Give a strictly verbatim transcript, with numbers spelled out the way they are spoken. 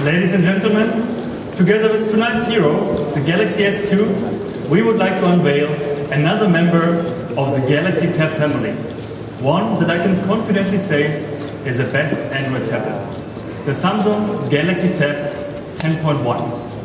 Ladies and gentlemen, together with tonight's hero, the Galaxy S two, we would like to unveil another member of the Galaxy Tab family. One that I can confidently say is the best Android tablet. The Samsung Galaxy Tab ten point one.